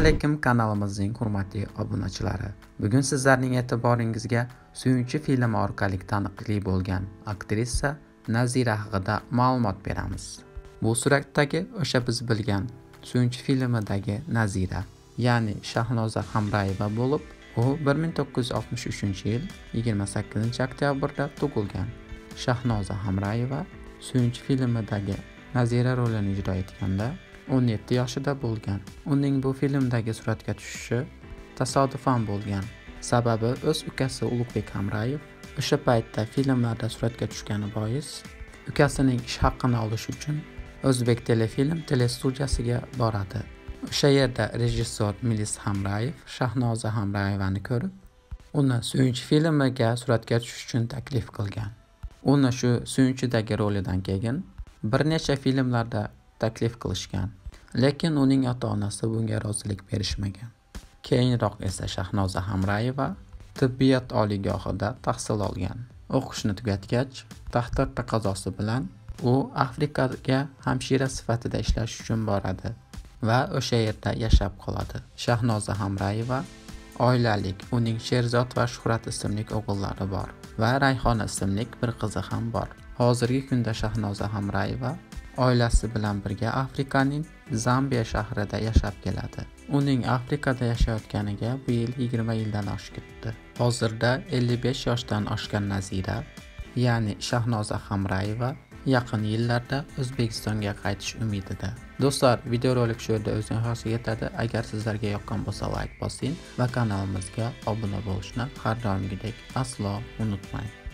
alaykum kanalimizning hurmatli obunachilari. Bugun sizlarning e'tiboringizga Suyunchi filmi orqali taniqli bo'lgan aktrisa Nazira haqida ma'lumot beramiz. Bu suratdagi o'sha biz bilgan Suyunchi filmidagi Nazira, ya'ni Shahnoza Hamrayeva bo'lib, u 1963-yil 28-oktyabrda tug'ilgan. Shahnoza Hamrayeva Suyunchi filmidagi Nazira rolini ijro etganda 17 yoshida bo'lgan. Uning bu filmdagi suratga tushishi tasodifan bo'lgan. Sababi o'z ukasi Ulug'bek Hamrayev o'sha paytda filmlarda suratga tushgani bois, ukasining ish haqqini olish uchun O'zbek telefilm telestudiyasiga boradi. O'sha yerda rejissor Milis Hamrayev Shahnoza Hamrayevani ko'rib, uni Suyunchi filmiga suratga tushish uchun taklif qilgan. Uni shu Suyunchidagi rolidan keyin bir necha filmlarda taklif qilishgan, lekin uning ota-onasi bunga rozilik berishmagan. Keyinroq esa Shahnoza Hamrayeva tibbiyot oliygohida tahsil olgan. O'qishni tugatgach, taqdir taqozosi bilan u Afrikaga hamshira sifatida ishlash uchun boradi va o'sha yerda yashab qoladi. Shahnoza Hamrayeva oilalik, uning Sherzod va Shuhrat ismli o'g'illari bor va Rayhona ismli bir qizi ham bor. Hozirgi kunda Shahnoza Hamrayeva oilasi bilan birga Afrikaning Zambiya shahrida yashab keladi. Uning Afrikada yashayotganiga bu yil 20 yildan oshib ketdi. Hozirda 55 yoshdan oshgan Nazira, ya'ni Shahnoza Hamrayeva yaqin yillarda O'zbekistonga qaytish umidida. Do'stlar, videorolik shu yerda o'z nihoyasiga yetadi. Agar sizlarga yoqqan bo'lsa, like bosing va kanalimizga obuna bo'lishni har doimgidek aslo unutmang.